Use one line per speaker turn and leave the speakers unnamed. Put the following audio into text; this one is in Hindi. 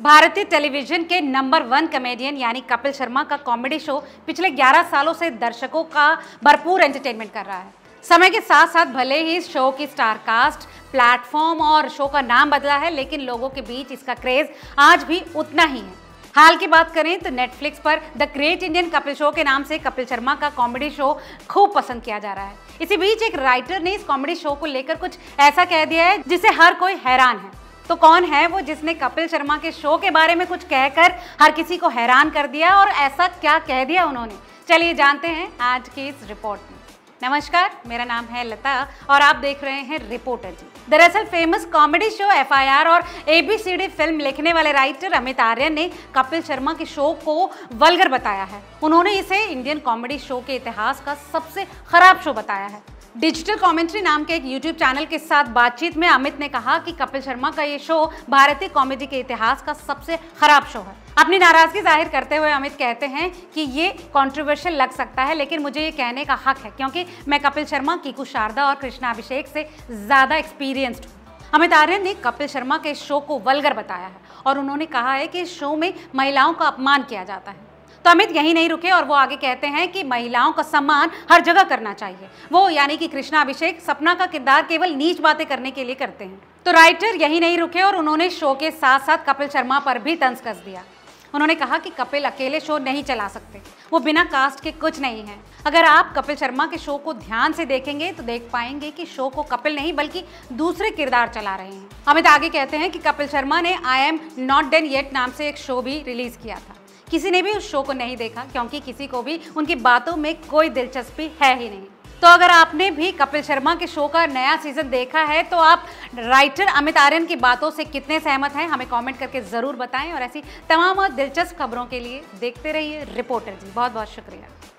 भारतीय टेलीविजन के नंबर 1 कॉमेडियन यानी कपिल शर्मा का कॉमेडी शो पिछले 11 सालों से दर्शकों का भरपूर एंटरटेनमेंट कर रहा है। समय के साथ साथ भले ही इस शो की स्टार कास्ट, प्लेटफॉर्म और शो का नाम बदला है, लेकिन लोगों के बीच इसका क्रेज आज भी उतना ही है। हाल की बात करें तो नेटफ्लिक्स पर the great Indian Kapil show के नाम से कपिल शर्मा का कॉमेडी शो खूब पसंद किया जा रहा है। इसी बीच एक राइटर ने इस कॉमेडी शो को लेकर कुछ ऐसा कह दिया है जिससे हर कोई हैरान है। तो कौन है वो जिसने कपिल शर्मा के शो के बारे में कुछ कहकर हर किसी को हैरान कर दिया, और ऐसा क्या कह दिया उन्होंने, चलिए जानते हैं आज की इस रिपोर्ट में। नमस्कार, मेरा नाम है लता और आप देख रहे हैं रिपोर्टर जी। दरअसल फेमस कॉमेडी शो FIR और ABCD फिल्म लिखने वाले राइटर अमित आर्यन ने कपिल शर्मा के शो को वल्गर बताया है। उन्होंने इसे इंडियन कॉमेडी शो के इतिहास का सबसे खराब शो बताया है। डिजिटल कमेंट्री नाम के एक YouTube चैनल के साथ बातचीत में अमित ने कहा कि कपिल शर्मा का ये शो भारतीय कॉमेडी के इतिहास का सबसे खराब शो है। अपनी नाराजगी जाहिर करते हुए अमित कहते हैं कि ये कंट्रोवर्शियल लग सकता है, लेकिन मुझे ये कहने का हक है क्योंकि मैं कपिल शर्मा, कीकू शारदा और कृष्णा अभिषेक से ज़्यादा एक्सपीरियंस्ड हूँ। अमित आर्यन ने कपिल शर्मा के शो को वल्गर बताया है और उन्होंने कहा है कि इस शो में महिलाओं का अपमान किया जाता है। तो अमित यहीं नहीं रुके और वो आगे कहते हैं कि महिलाओं का सम्मान हर जगह करना चाहिए। वो यानी कि कृष्णा अभिषेक सपना का किरदार केवल नीच बातें करने के लिए करते हैं। तो राइटर यहीं नहीं रुके और उन्होंने शो के साथ साथ कपिल शर्मा पर भी तंज कस दिया। उन्होंने कहा कि कपिल अकेले शो नहीं चला सकते, वो बिना कास्ट के कुछ नहीं है। अगर आप कपिल शर्मा के शो को ध्यान से देखेंगे तो देख पाएंगे कि शो को कपिल नहीं बल्कि दूसरे किरदार चला रहे हैं। अमित आगे कहते हैं कि कपिल शर्मा ने I am not done yet नाम से एक शो भी रिलीज किया था। किसी ने भी उस शो को नहीं देखा क्योंकि किसी को भी उनकी बातों में कोई दिलचस्पी है ही नहीं। तो अगर आपने भी कपिल शर्मा के शो का नया सीजन देखा है तो आप राइटर अमित आर्यन की बातों से कितने सहमत हैं, हमें कमेंट करके ज़रूर बताएं। और ऐसी तमाम दिलचस्प खबरों के लिए देखते रहिए रिपोर्टर जी। बहुत बहुत शुक्रिया।